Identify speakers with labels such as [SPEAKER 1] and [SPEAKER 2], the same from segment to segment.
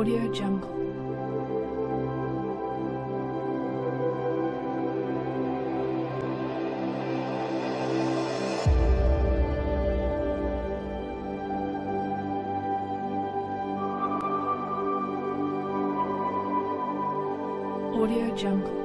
[SPEAKER 1] Audio Jungle. Audio Jungle.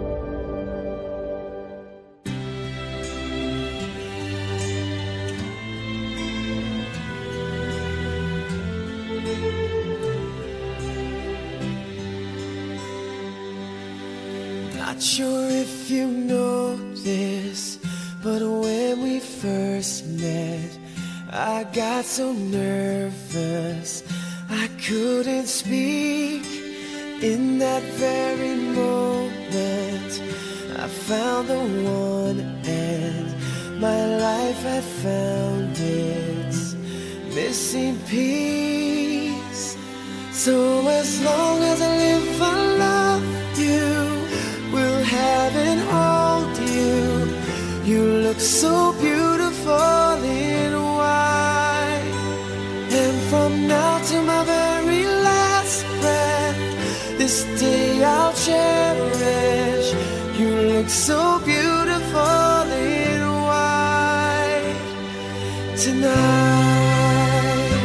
[SPEAKER 2] Not sure if you know this, but when we first met, I got so nervous I couldn't speak. In that very moment, I found the one, and my life had found its missing piece. So as long as I live, I love you, will have and hold you. You look so beautiful in white, and from now to my very last breath, this day I'll cherish. You look so beautiful in white tonight.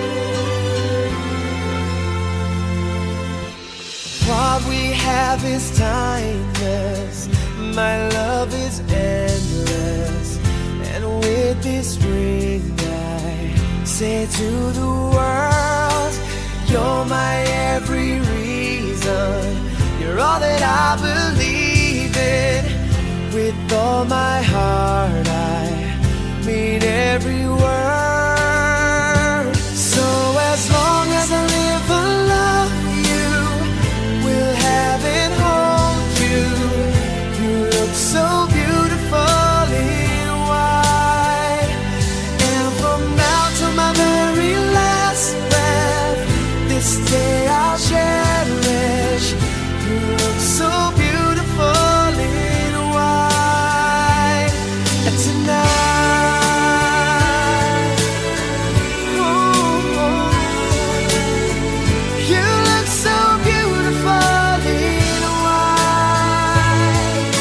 [SPEAKER 2] What we have is timeless, my love is endless, and with this ring I say to the world, you're my every reason, you're all that I believe in. With all my heart I mean every word. So as long as I live, I love you, will have and hold you. You look so beautiful in white, and from now to my very last breath, this day I'll cherish. You look so beautiful in white tonight. Oh, you look so beautiful in white.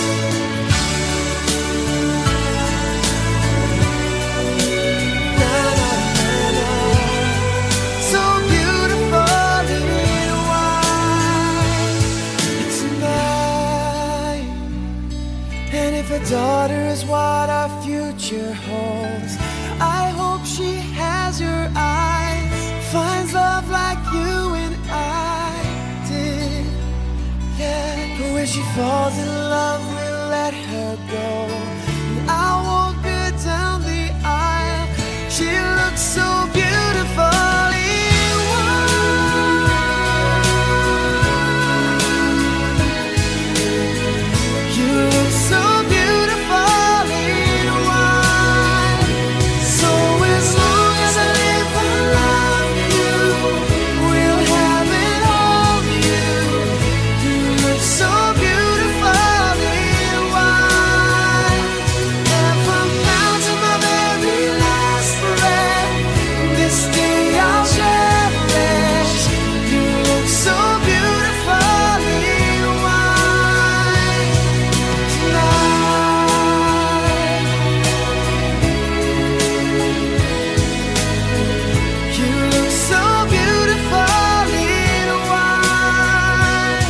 [SPEAKER 2] Na, na, na, na. So beautiful in white tonight. And if a daughter is what our future holds, I hope she has your eyes, finds love like you and I did. Yeah, but when she falls in love, we'll let her go, and I'll walk her down the aisle. She looks so beautiful in white. You look so beautiful in white. So as long as I live, I love you, will have and hold you. You look so beautiful in white, and from now to my very last breath, this day I'll cherish. You look so beautiful in white tonight. You look so beautiful in white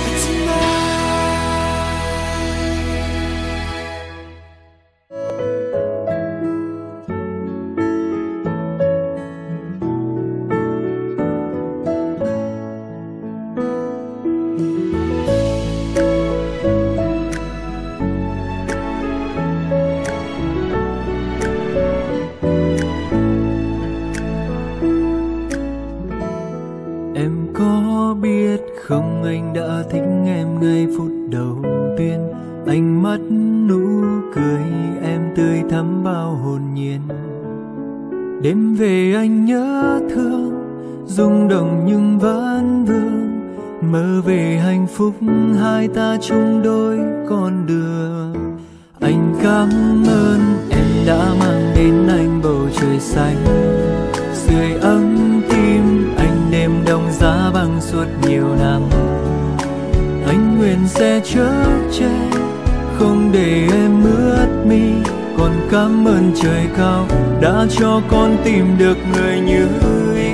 [SPEAKER 3] Em có biết không, anh đã thích em ngay phút đầu tiên. Ánh mắt nụ cười em tươi thắm bao hồn nhiên. Đêm về anh nhớ thương, rung động nhưng vẫn vương, mơ về hạnh phúc hai ta chung đôi con đường. Anh cảm ơn em đã mang đến anh bầu trời xanh, sưởi ấm tim anh đêm đông giá băng bằng suốt nhiều năm. Anh nguyện sẽ chở che, không để em ướt mi. Còn cảm ơn trời cao đã cho con tìm được người như ý.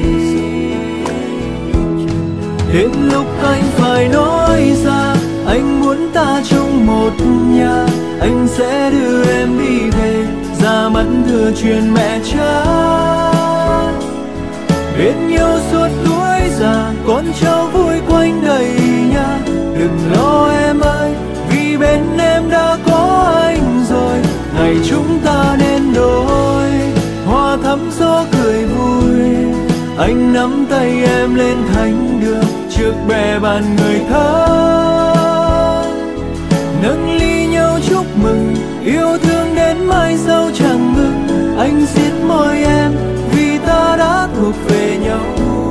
[SPEAKER 3] Đến lúc anh phải nói ra, anh muốn ta chung một nhà. Anh sẽ đưa em đi về, ra mắt thừa truyền mẹ cha. Bên nhau suốt tuổi già, con cháu vui quanh đầy nhà. Đừng lo em ơi, vì bên em đã có anh rồi. Ngày chúng ta nên đôi, hoa thắm gió cười vui. Anh nắm tay em lên thánh đường, trước bè bàn người thân. Nâng ly nhau chúc mừng, yêu thương đến mai sau chẳng ngừng. Anh siết môi em, vì ta đã thuộc về nhau.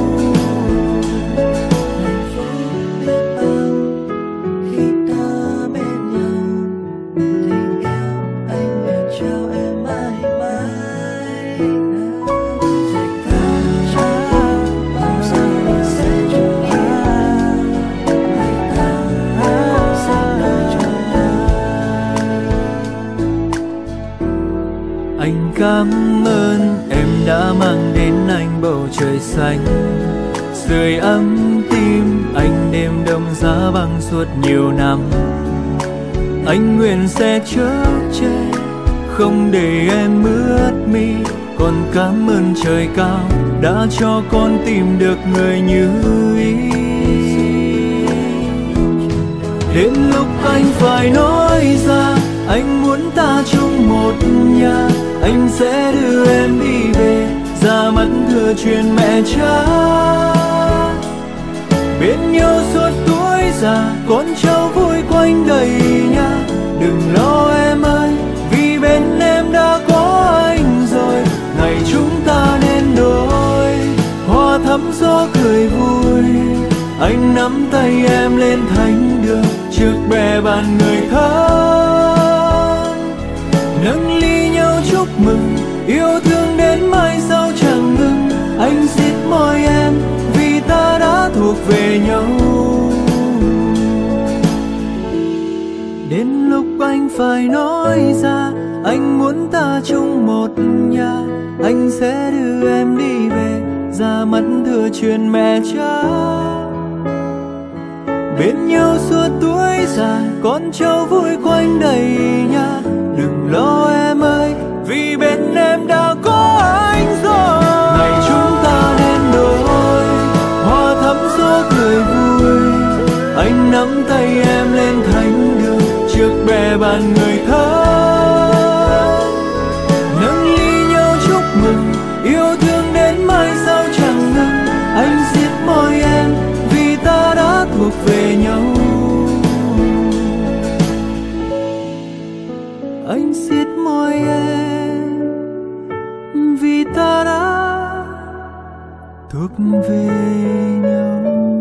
[SPEAKER 3] Anh cảm ơn em đã mang đến anh bầu trời xanh, sưởi ấm tim anh đêm đông giá băng suốt nhiều năm. Anh nguyện sẽ chở che, không để em ướt mi. Còn cảm ơn trời cao đã cho con tìm được người như ý. Đến lúc anh phải nói ra, anh muốn ta chung một nhà. Anh sẽ đưa em đi về, ra mắt thừa truyền mẹ cha. Bên nhau suốt tuổi già, con cháu vui quanh đầy nhà. Đừng lo em ơi, vì bên em đã có anh rồi. Ngày chúng ta nên đôi, hoa thắm gió cười vui. Anh nắm tay em lên thánh đường, trước bè bàn người thân. Nâng ly nhau chúc mừng, yêu thương đến mai sau chẳng ngừng. Anh siết môi em, vì ta đã thuộc về nhau. Đến lúc anh phải nói ra, anh muốn ta chung một nhà. Anh sẽ đưa em đi về, ra mắt thừa truyền mẹ cha. Bên nhau suốt tuổi già, con cháu vui quanh đầy nhà. Đừng lo em ơi, vì bên em đã có anh rồi. Ngày chúng ta nên đôi, hoa thắm gió cười vui. Anh nắm tay em lên thánh đường, trước bè bàn người thân. Nâng ly nhau chúc mừng, yêu thương đến mai sau chẳng ngừng. Anh siết môi em, vì ta đã thuộc về nhau. Anh siết môi em, vì ta đã thuộc về nhau.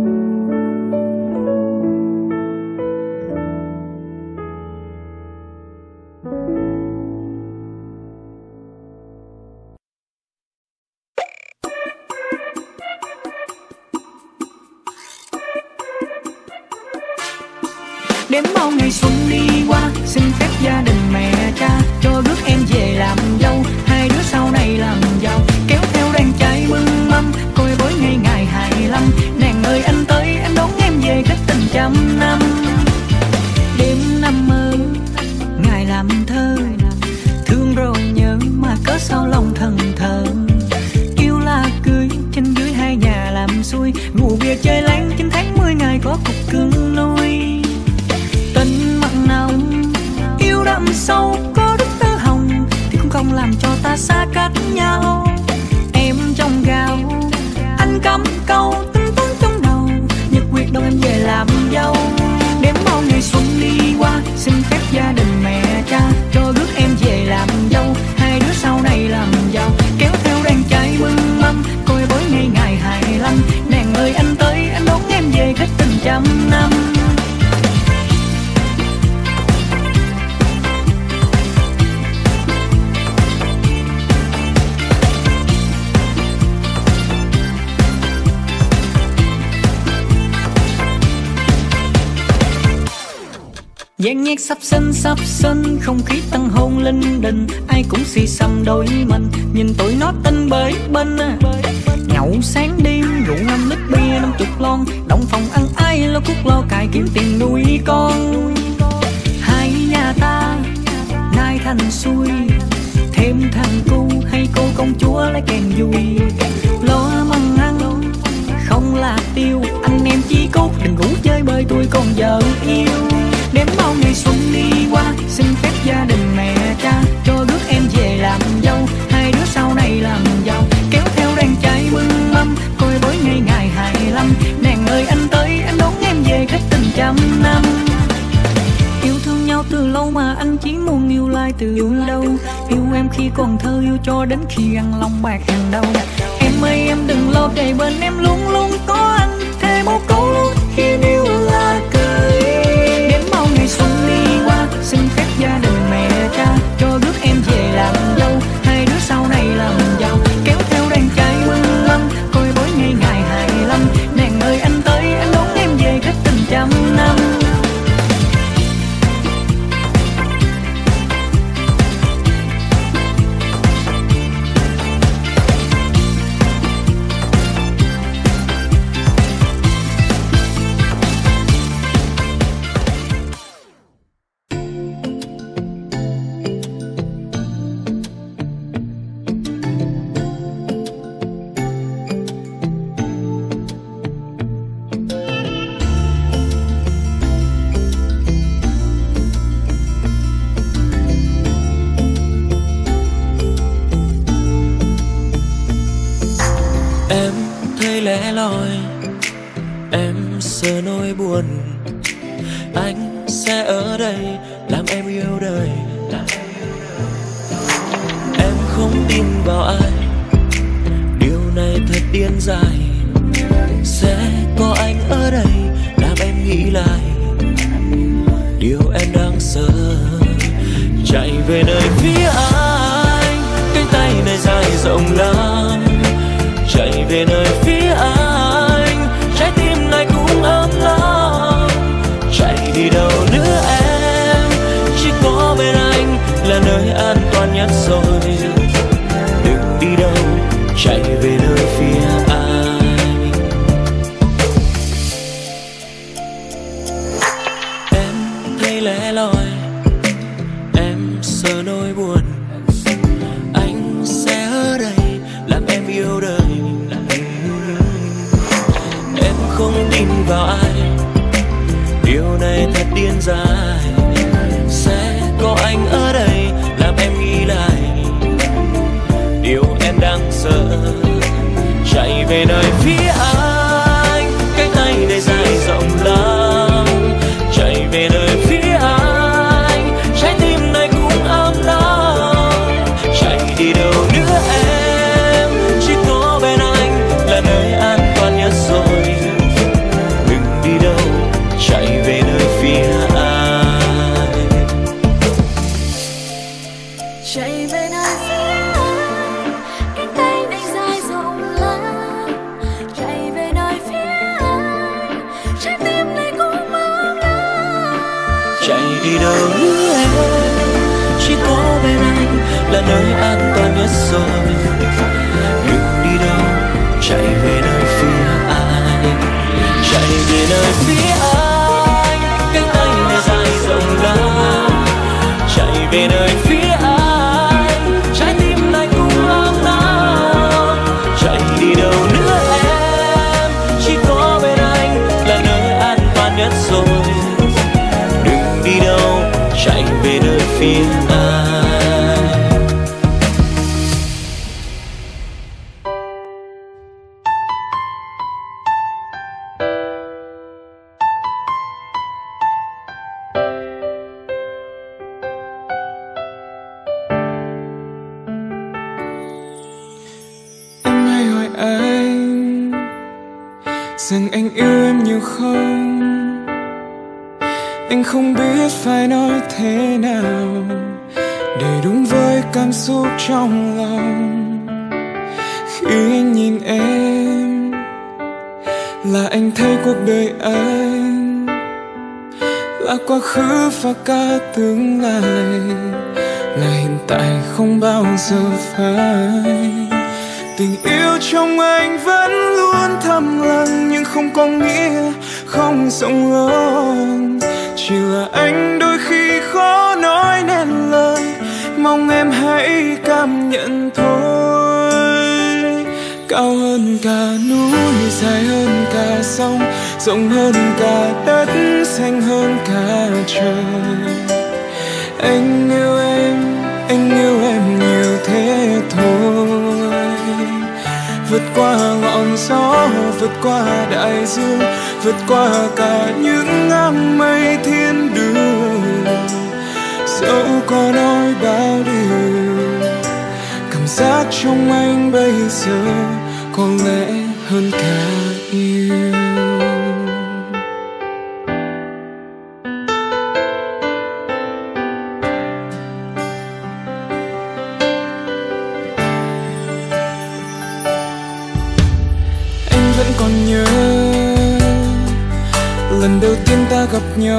[SPEAKER 4] Đếm bao ngày xuân đi qua, xin phép gia đình mẹ cha cho rước em về làm dâu. Hai đứa sau này làm giàu, kéo theo đàn trai mừng mâm, coi bối ngày ngày 25. Nàng ơi anh tới, em đón em về cách tình trăm năm. Đêm năm mơ, ngày làm thơ, thương rồi nhớ mà cớ sao lòng thần thờ. Yêu là cưới, trên dưới hai nhà làm xuôi, ngủ bia chơi láng 9 tháng 10 ngày có cục cưng nuôi. Tình mặn nồng, yêu đậm sâu, có đức tơ hồng thì cũng không làm cho ta xa cách nhau. Em trong gạo, anh cắm câu, tính toán trong đầu, nhật quyết đón em về làm dâu. Đếm bao ngày xuân đi qua, xin phép gia đình mẹ cha cho rước em về làm dâu. Hai đứa sau này làm giàu, kéo theo đàn trai mừng mâm, coi bối ngày ngày 25. Nàng ơi anh tới, anh đón em về cách tình trăm năm. Gian nhạc sắp sinh, không khí tăng hôn linh đình. Ai cũng xì xầm đôi mình, nhìn tụi nó tinh bới bên. Nhậu sáng đêm, rượu 5 lít bia 50 lon. Động phòng ăn ai lo cuốc lo cài kiếm tiền nuôi con. Hai nhà ta nay thành xuôi, thêm thằng cu hay cô công chúa lấy kèn vui. Lo măng ăn không là tiêu, anh em chí cốt đừng rủ chơi bơi tôi còn vợ yêu. Đếm bao ngày xuân đi qua, xin phép gia đình mẹ cha cho rước em về làm dâu. Hai đứa sau này làm giàu, kéo theo đàn trai mừng mâm, coi bối ngày ngày 25. Nàng ơi anh tới, anh đón em về cách tình trăm năm. Yêu thương nhau từ lâu mà anh chỉ muốn yêu lại từ đâu. Yêu em khi còn thơ, yêu cho đến khi ăn lòng bạc hàng đầu. Em ơi em đừng lo, kề bên em luôn luôn có anh. Thề một câu luôn khi yêu là cưới. Đến bao ngày xuân đi qua, xin phép gia đình mẹ cha cho rước em về làm dâu. Hai đứa sau này làm giàu, kéo theo đàn trai mừng mâm, coi bối ngày ngày 25. Nàng ơi anh tới, anh đón em về cách tình trăm năm.
[SPEAKER 5] lẻ loi, em sợ nỗi buồn. Anh sẽ ở đây làm em yêu đời. Em không tin vào ai, điều này thật điên dại. Sẽ có anh ở đây làm em nghĩ lại điều em đang sợ. Chạy về nơi phía anh, cánh tay này dài rộng lắm. Chạy về nơi phía anh, trái tim này cũng ấm lắm. Chạy đi đâu nữa em, chỉ có bên anh là nơi an toàn nhất rồi. Đừng đi đâu, chạy về nơi phía anh. Em thấy lẻ loi, em sợ nỗi buồn. Anh sẽ ở đây làm em yêu đời. Em không tin vào ai, điều này thật điên dại. Sẽ có anh ở đây làm em nghĩ lại điều em đang sợ. Chạy về nơi phía anh, cánh tay này dài rộng lắm. Chạy về nơi phía anh, trái tim này cũng ấm lắm. Chạy đi đâu nữa em, chỉ có bên anh là nơi an toàn nhất rồi. Đừng đi đâu, chạy về nơi phía anh.
[SPEAKER 6] Chạy về nơi phía anh, cánh tay này dài rộng lắm. Chạy về nơi phía anh, trái tim này cũng ấm lắm.
[SPEAKER 5] Chạy đi đâu nữa em, chỉ có bên anh là nơi an toàn nhất rồi. Đừng đi đâu, chạy về nơi phía anh. Chạy về nơi phía anh, cánh tay này dài rộng lắm. Chạy về nơi phía anh, trái tim này cũng ấm lắm. Chạy đi đâu nữa em, chỉ có bên anh là nơi an toàn nhất rồi. Đừng đi đâu, chạy về nơi phía anh.
[SPEAKER 2] Em hay hỏi anh rằng anh yêu em nhiều không. Anh không biết phải nói thế nào để đúng với cảm xúc trong lòng. Khi anh nhìn em là anh thấy cuộc đời anh Là quá khứ và cả tương lai, là hiện tại không bao giờ phai. Tình yêu trong anh vẫn luôn thầm lặng, nhưng không có nghĩa không rộng lớn. Chỉ là anh đôi khi khó nói nên lời, mong em hãy cảm nhận thôi. Cao hơn cả núi, dài hơn cả sông, rộng hơn cả đất, xanh hơn cả trời. Anh yêu em nhiều thế thôi. Vượt qua ngọn gió, vượt qua đại dương, vượt qua cả những áng mây thiên đường. Dẫu có nói bao điều, cảm giác trong anh bây giờ có lẽ hơn cả yêu. Anh vẫn còn nhớ lần đầu tiên ta gặp nhau,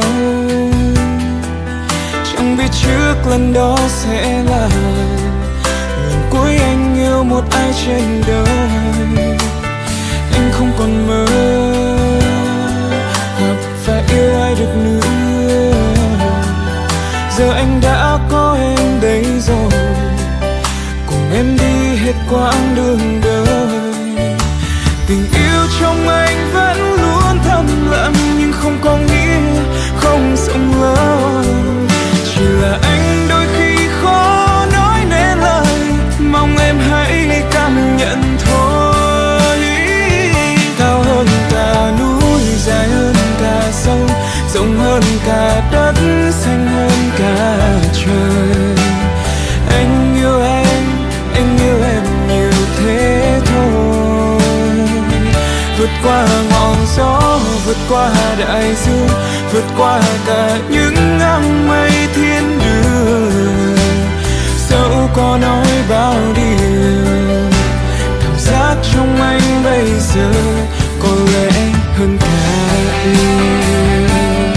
[SPEAKER 2] chẳng biết trước lần đó sẽ là lần cuối anh yêu một ai trên đời. Anh không còn mơ gặp và yêu ai được nữa. Giờ anh đã có em đây rồi, cùng em đi hết quãng đường đời. Tình yêu trong anh vẫn luôn thầm lặng, nhưng không có nghĩa không rộng lớn. Chỉ là anh đôi khi khó nói nên lời, mong em hãy cảm nhận thôi. Cao hơn cả núi, dài hơn cả sông, rộng hơn cả đất, xanh hơn cả trời. Anh yêu em nhiều thế thôi. Vượt qua ngọn gió, vượt qua đại dương, vượt qua cả những áng mây thiên đường. Dẫu có nói bao điều, cảm giác trong anh bây giờ có lẽ hơn cả yêu.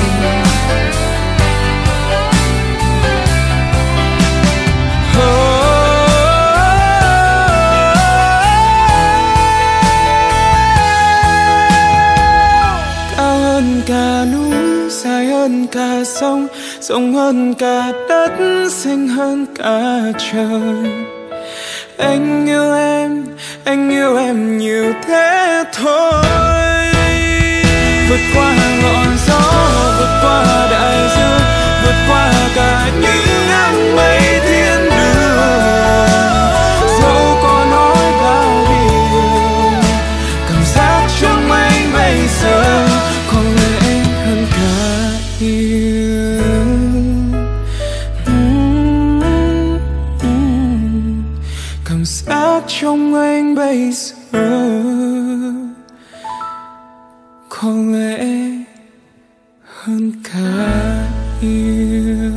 [SPEAKER 2] Cả núi, dài hơn cả sông, rộng hơn cả đất, xanh hơn cả trời. Anh yêu em nhiều thế thôi. Vượt qua ngọn gió, vượt qua đại dương, vượt qua cả những áng mây thiên đường. Dẫu có nói bao điều, cảm giác trong anh bây giờ có lẽ hơn cả yêu. Cảm giác trong anh bây giờ có lẽ hơn cả yêu.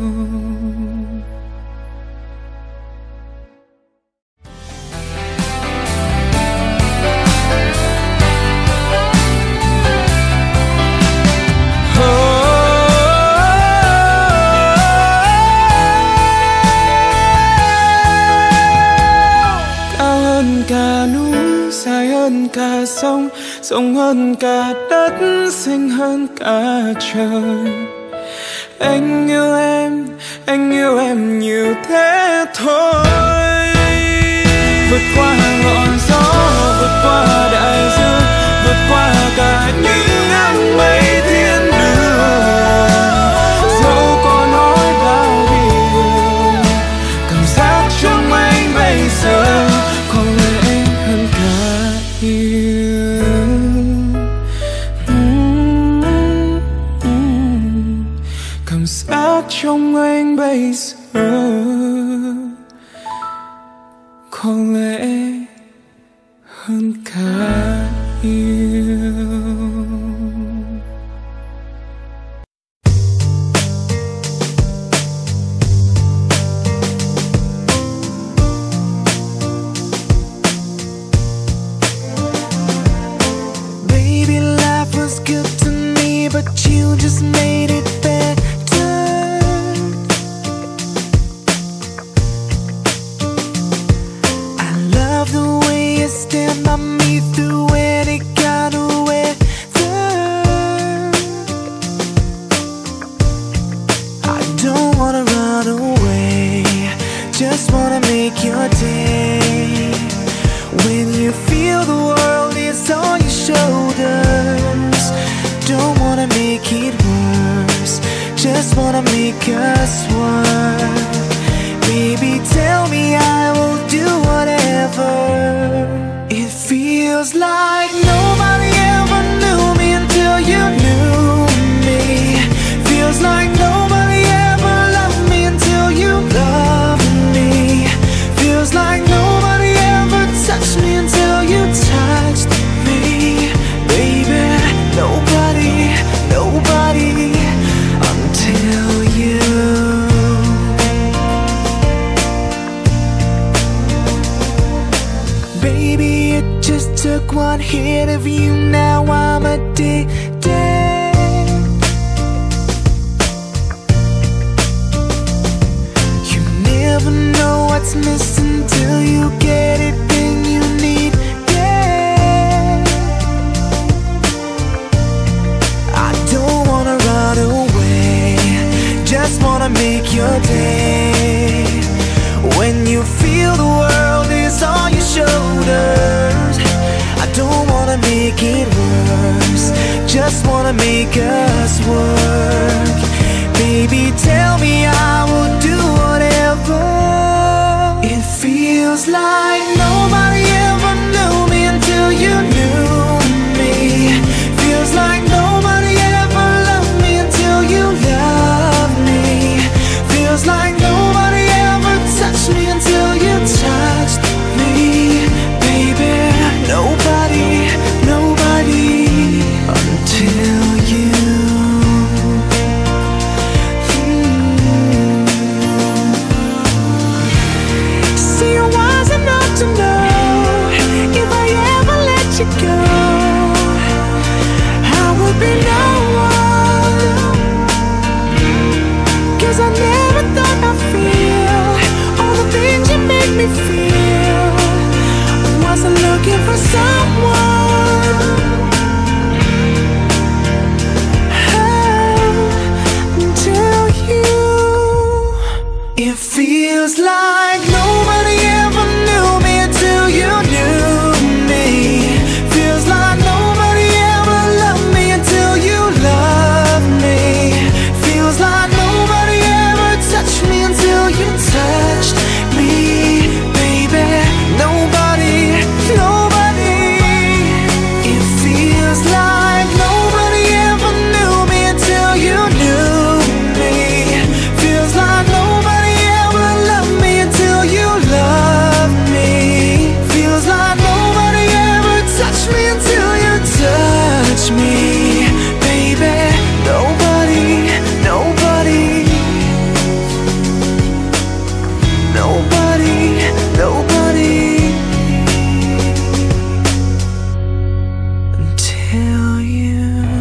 [SPEAKER 2] Cả núi, dài hơn cả sông, rộng hơn cả đất, xanh hơn cả trời. Anh yêu em nhiều thế thôi. Vượt qua ngọn gió, vượt qua đại dương, vượt qua cả những áng mây thiên đường. Dẫu có nói bao điều, cảm giác trong anh bây giờ có lẽ hơn cả yêu. Cảm giác trong anh bây giờ có lẽ hơn cả yêu. Baby, life was good to me, but you just made it better. just wanna make us work. Baby, tell me I will do whatever. It feels like nobody ever knew me until you knew me. Feels like nobody ever loved me until you loved me. Feels like nobody ever touched me until you touched me. Baby, nobody, nobody until you. Baby, it just took one hit of you, now I'm addicted. You never know what's missing till you get it, then you need it. I don't wanna run away, just wanna make your day. When you feel the world is on your shoulders, I don't wanna make it worse, just wanna make us work. Baby, tell me I will do whatever. It feels like nobody ever knew me until you knew me. Feels like nobody ever loved me until you loved me. Feels like nobody ever touched me until you touched me. Baby, nobody, nobody until you. See, I wasn't enough to know if I ever let you go, I would be no one. 'Cause I never thought I'd feel all the things you make me feel. I wasn't looking for someone, until you. It feels like nobody ever knew me until you knew me. Feels like nobody ever loved me until you loved me. Feels like nobody ever touched me until you touched me. Baby, nobody, nobody. It feels like nobody ever knew me until you knew me. Feels like nobody ever loved me until you loved me. Feels like nobody ever touched me until you touched me. Baby, nobody, nobody. Nobody, nobody until you.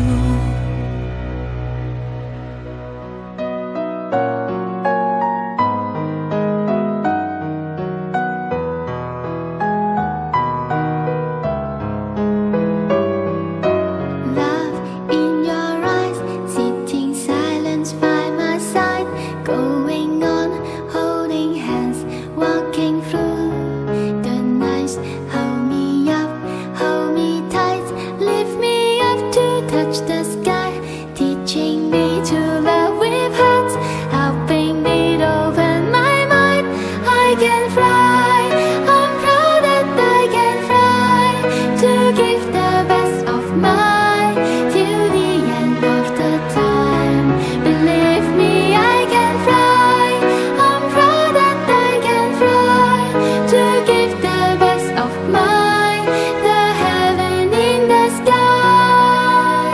[SPEAKER 6] Love in your eyes, sitting silent by my side, going on, holding hands, walking through the nights. Hold me up, hold me tight, lift me up to touch the sky, teaching me to love with hearts, helping me to open my mind. I can fly, I'm proud that I can fly, to give the best of mine till the end of the time. Believe me, I can fly, I'm proud that I can fly, to give the best of mine, the heaven in the sky.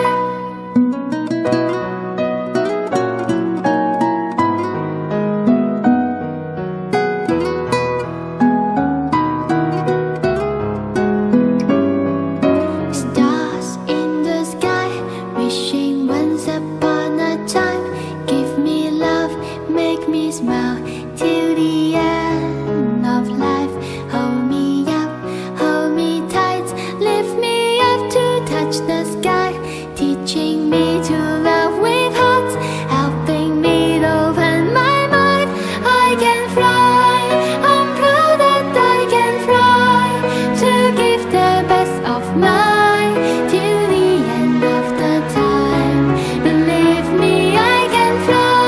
[SPEAKER 6] Stars in the sky, wishing once upon a time. Give me love, make me smile till the end of life. Hold me up, hold me tight, lift me up to touch the sky, teaching me to love with hearts, helping me to open my mind. I can fly, I'm proud that I can fly, to give the best of mine till the end of the time. Believe me, I can fly,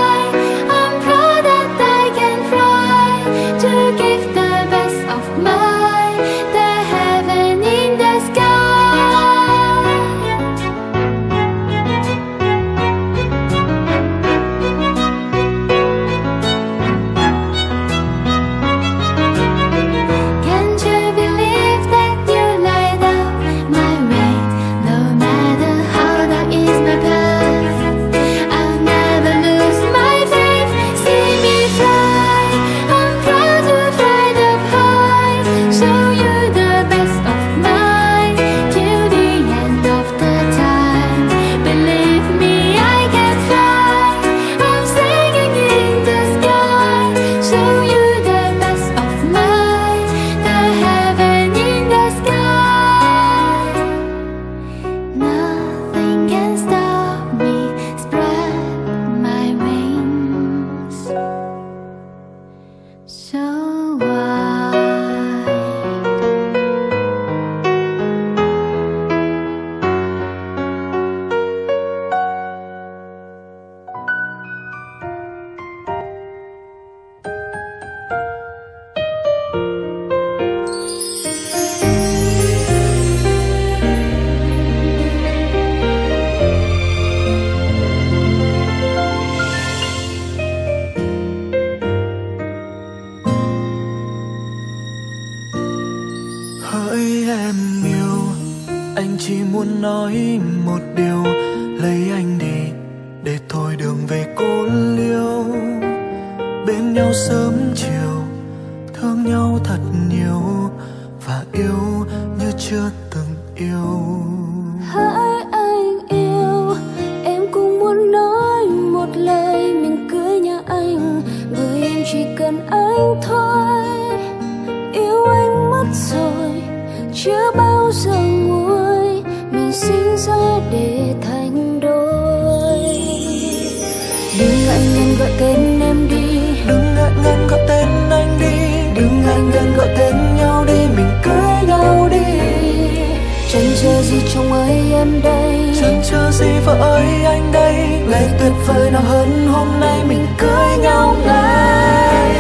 [SPEAKER 2] chỉ muốn nói một điều, lấy anh đi để thôi đường về cô liêu. Bên nhau sớm chiều, thương nhau thật nhiều và yêu như chưa từng yêu.
[SPEAKER 6] Hỡi anh yêu, em cũng muốn nói một lời mình cưới nhà anh, bởi em chỉ cần anh thôi. Yêu anh mất rồi, chưa bao giờ nguôi, mình sinh ra để thành đôi. Đừng ngại ngần gọi tên em đi,
[SPEAKER 2] đừng ngại ngần gọi tên anh đi, đừng ngại ngần gọi tên nhau đi, mình cưới nhau đi.
[SPEAKER 6] Chẳng chờ gì chồng ơi em đây,
[SPEAKER 2] chẳng chờ gì vợ ơi anh đây, ngày tuyệt vời nào hơn hôm nay mình cưới nhau ngay.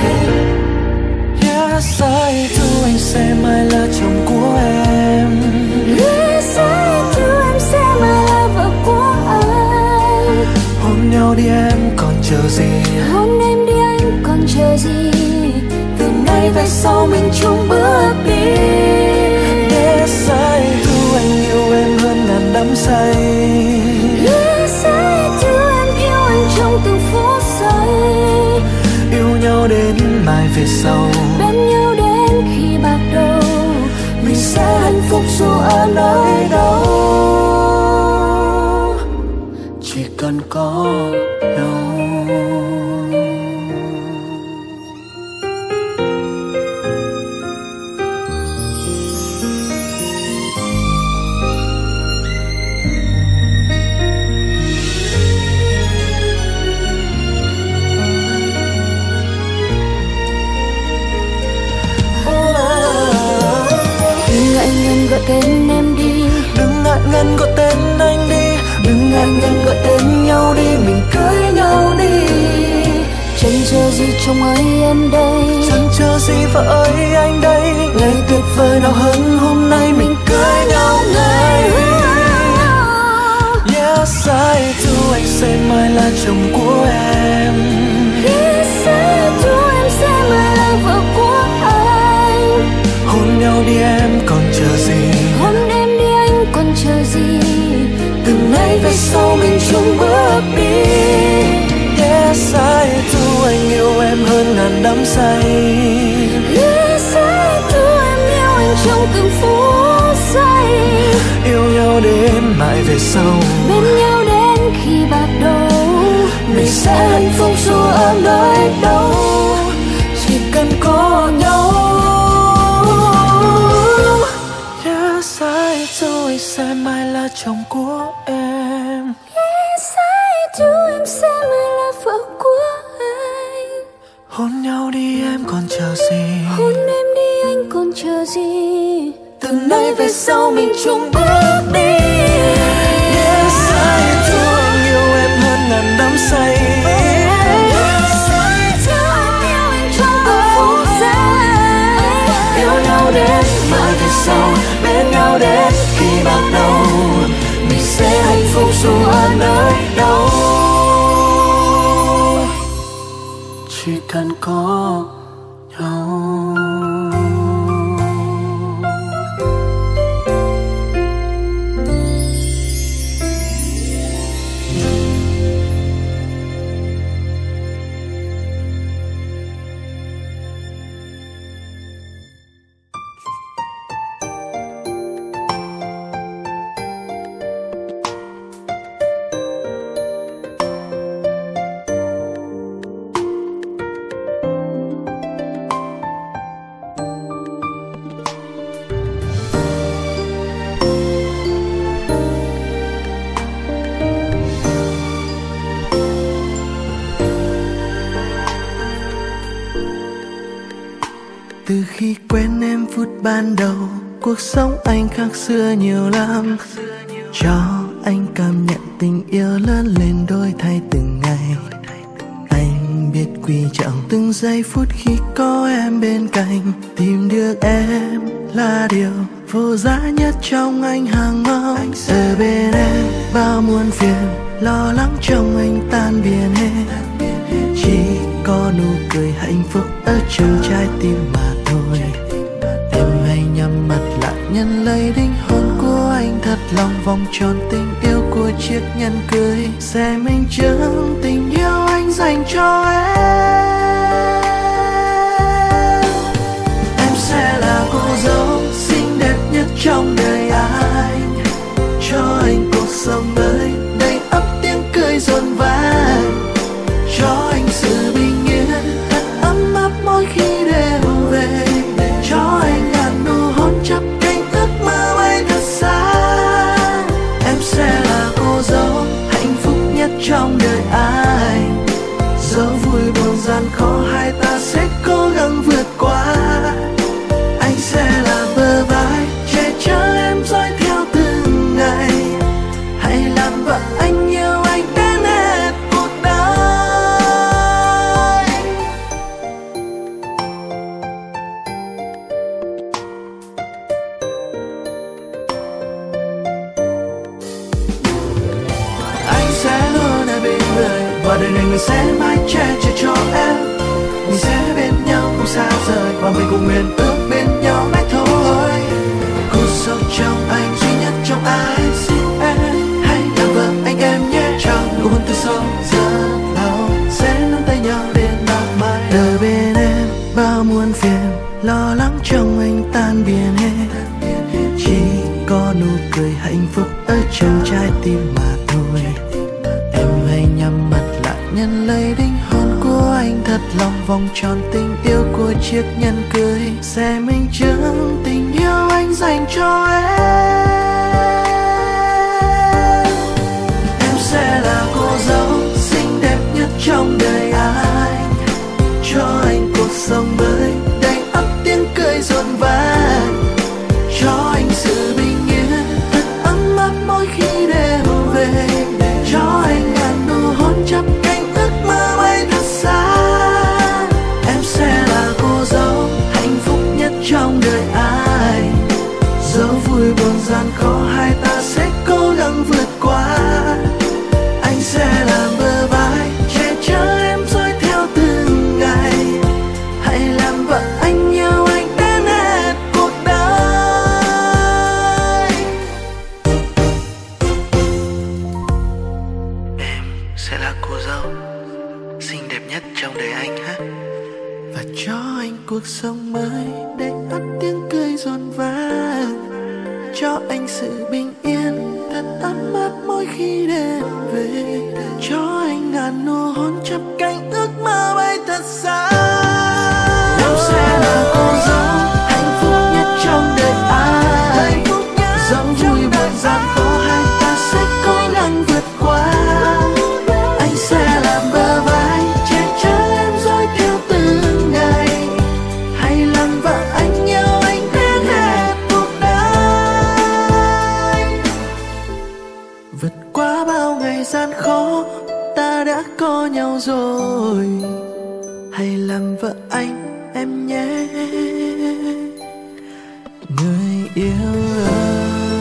[SPEAKER 2] Yes, I do, anh sẽ mãi là chồng của em.
[SPEAKER 6] Yes, I do, em sẽ mãi là vợ của anh.
[SPEAKER 2] Hôn nhau đi em còn chờ gì,
[SPEAKER 6] hôn em đi anh còn chờ gì,
[SPEAKER 2] từ nay về sau mình chung bước đi. Yes, I do, anh yêu em hơn ngàn đắm say.
[SPEAKER 6] Yes, I do, em yêu anh trong từng phút giây.
[SPEAKER 2] Yêu nhau đến mai về sau,
[SPEAKER 6] bên nhau đến khi bạc đầu,
[SPEAKER 2] mình sẽ hạnh phúc dù ở nơi đâu, chỉ cần có nhau.
[SPEAKER 6] Gọi tên em đi,
[SPEAKER 2] đừng ngại ngần gọi tên anh đi, đừng ngại ngần gọi tên nhau đi, mình cưới nhau đi.
[SPEAKER 6] Chẳng chờ gì chồng ơi em đây,
[SPEAKER 2] chẳng chờ gì vợ ơi anh đây, ngày tuyệt vời nào hơn hôm nay mình cưới nhau ngay. Yes, I do, anh sẽ mãi là chồng của em.
[SPEAKER 6] Yes, I do, em sẽ mãi là vợ của anh.
[SPEAKER 2] Hôn nhau đi em còn chờ gì,
[SPEAKER 6] hôn em đi anh còn chờ gì,
[SPEAKER 2] từ nay về sau mình chung bước đi. Yes, I do, anh yêu em hơn ngàn đắm say.
[SPEAKER 6] Yes, I do, em yêu anh trong từng phút giây.
[SPEAKER 2] Yêu nhau đến mãi về sau,
[SPEAKER 6] bên nhau đến khi bạc đầu,
[SPEAKER 2] mình sẽ hạnh phúc dù ở nơi đâu, chỉ cần có nhau. Yes, I do, anh sẽ mãi là chồng của em.
[SPEAKER 6] Yes, I do, em sẽ mãi là vợ của anh.
[SPEAKER 2] Hôn nhau đi em còn chờ gì,
[SPEAKER 6] hôn em đi anh còn chờ gì,
[SPEAKER 2] từ nay về sau mình chung bước đi. Yes, I do, anh yêu em hơn ngàn đắm say.
[SPEAKER 6] Yes, I do, em yêu anh trong từng phút giây.
[SPEAKER 2] Yêu nhau đến mãi về sau, bên nhau đến khi bạc đầu, mình sẽ hạnh phúc dù ở nơi đâu, chỉ cần có nhau. Từ khi quen em phút ban đầu, cuộc sống anh khác xưa nhiều lắm. Cho anh cảm nhận tình yêu lớn lên đổi thay từng ngày. Anh biết quý trọng từng giây phút khi có em bên cạnh. Tìm được em là điều vô giá nhất trong anh hàng mong. Ở bên em bao muôn phiền, lo lắng trong anh tan biến hết. Chỉ có nụ cười hạnh phúc ở trong trái tim mà thôi. Em hãy nhắm mắt lại nhận lấy linh hồn của anh. thật lòng vòng tròn tình yêu của chiếc nhẫn cưới sẽ minh chứng tình yêu anh dành cho em. Em sẽ là cô dâu xinh đẹp nhất trong đời anh, cho anh cuộc sống mới đầy ắp tiếng cười rộn vang, cho anh sự bình yên thật ấm áp mỗi khi đêm về, cho anh ngàn nụ hôn chắp cánh ước mơ bay thật xa. Em sẽ là cô dâu hạnh phúc nhất trong đời anh, dẫu vui buồn gian khó hai ta sẽ cố gắng vượt qua. Anh sẽ là bờ vai che chở em dõi theo từng ngày, hãy làm vợ anh yêu anh đến hết cuộc đời. Anh sẽ luôn ở bên người và đời này người sẽ mãi che chở cho em. Mình sẽ bên nhau không xa rời và mình cùng nguyện ước bên nhau mãi thôi. Cô dâu trong anh duy nhất trong anh, xin em hãy làm vợ anh em nhé. Trong nụ hôn từ sâu rất lâu sẽ nắm tay nhau đến bao mãi. Đời bên em bao muôn phiền lo lắng trong anh tan biến hết, chỉ có nụ cười hạnh phúc ở trong trái tim mà thôi. Em hãy nhắm mắt lại nhận lấy đinh hôn của anh thật lòng vòng tròn tình yêu của chiếc nhẫn cưới sẽ minh chứng tình yêu anh dành cho em. Em sẽ là cô dâu xinh đẹp nhất trong đời anh, cho anh cuộc sống mới đầy ắp tiếng cười rộn vang, cho anh sự bình yên thật ấm áp mỗi khi đêm về, cho anh ngàn nụ hôn chắp cánh ước mơ bay thật xa. Em sẽ là cô dâu hạnh phúc nhất trong đời anh, dẫu vui buồn gian khó hai ta sẽ cố gắng vượt qua. Anh sẽ là bờ vai che chở em dõi theo từng ngày, hãy làm vợ anh yêu anh đến hết cuộc đời. Em sẽ là cô dâu xinh đẹp nhất trong đời anh ha, và cho anh cuộc sống mới đầy ắp tiếng cười rộn vang, cho anh sự bình yên thật ấm áp mỗi khi đêm về, cho anh ngàn nụ hôn chắp cánh ước mơ bay thật xa. Em sẽ là cô dâu hạnh phúc nhất trong đời anh, dẫu vui buồn gian khó hai ta sẽ cố gắng vượt qua. Anh sẽ là bờ vai che chở em dõi theo từng ngày, hãy làm vợ anh yêu anh đến hết cuộc đời. Vượt qua bao ngày gian khó ta đã có nhau rồi, hãy làm vợ anh em nhé người yêu ơi.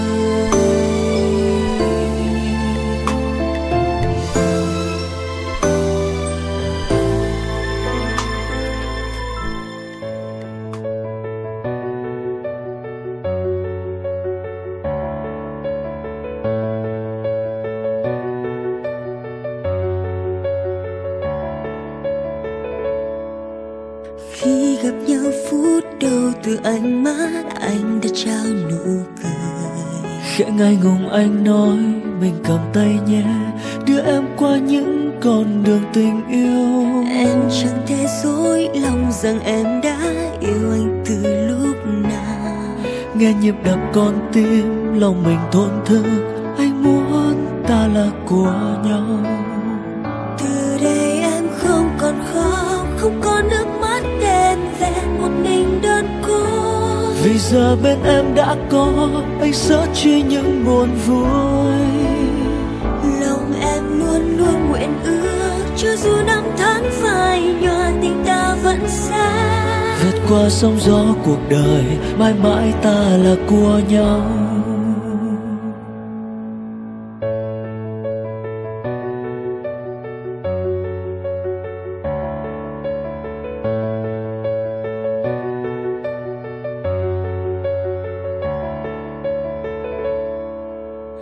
[SPEAKER 7] Khi gặp nhau phút đầu từ ánh mắt anh đã trao nụ cười,
[SPEAKER 5] khẽ ngại ngùng anh nói mình cầm tay nhé, đưa em qua những con đường tình yêu.
[SPEAKER 7] em chẳng thể dối lòng rằng em đã yêu anh từ lúc nào.
[SPEAKER 5] Nghe nhịp đập con tim lòng mình thổn thức, anh muốn ta là của nhau.
[SPEAKER 7] Từ đây em không còn khóc, không còn nước mắt đen vẹn một mình đơn côi.
[SPEAKER 5] Vì giờ bên em đã có anh sợ chi những buồn vui.
[SPEAKER 7] Lòng em luôn luôn nguyện ước, cho dù năm tháng phai nhòa tình ta vẫn xa.
[SPEAKER 5] Vượt qua sóng gió cuộc đời, mãi mãi ta là của nhau.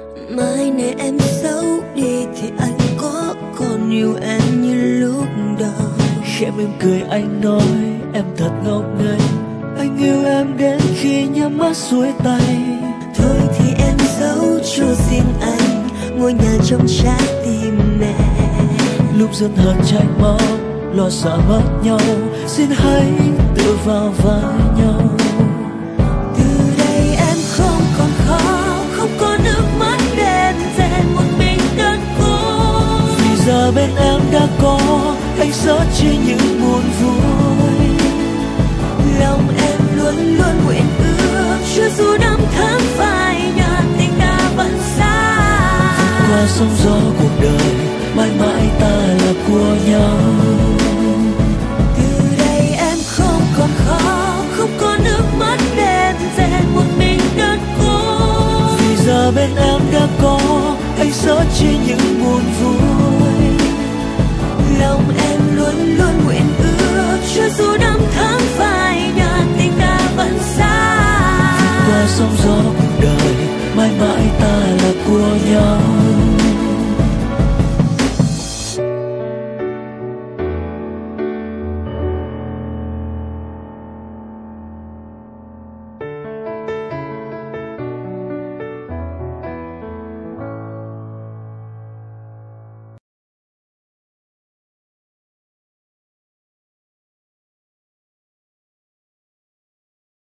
[SPEAKER 7] Mai này em xấu đi thì anh có còn yêu em như lúc đầu.
[SPEAKER 5] Khẽ mỉm cười anh nói em thật ngốc nghếch, anh yêu em đến khi nhắm mắt xuôi tay.
[SPEAKER 7] Thôi thì em giấu cho riêng anh ngôi nhà trong trái tim mẹ.
[SPEAKER 5] Lúc dần hờn trách móc lo sợ mất nhau, xin hãy tự vào vai nhau.
[SPEAKER 7] Từ đây em không còn khóc, không có nước mắt đen rèn một mình đơn cô.
[SPEAKER 5] Vì giờ bên em đã có anh sớt chia những buồn vui.
[SPEAKER 7] Lòng em luôn luôn nguyện ước cho dù năm tháng phai nhạt tình ta vẫn xa.
[SPEAKER 5] Qua sóng gió cuộc đời mãi mãi ta là của nhau.
[SPEAKER 7] Từ đây em không còn khóc, không có nước mắt đen rèn một mình đơn cô.
[SPEAKER 5] Vì giờ bên em đã có anh sớt chia những buồn vui.
[SPEAKER 7] Lòng em luôn luôn nguyện ước cho dù năm tháng phai nhạt tình ta vẫn xa.
[SPEAKER 5] Qua sóng gió cuộc đời mãi mãi ta là của nhau.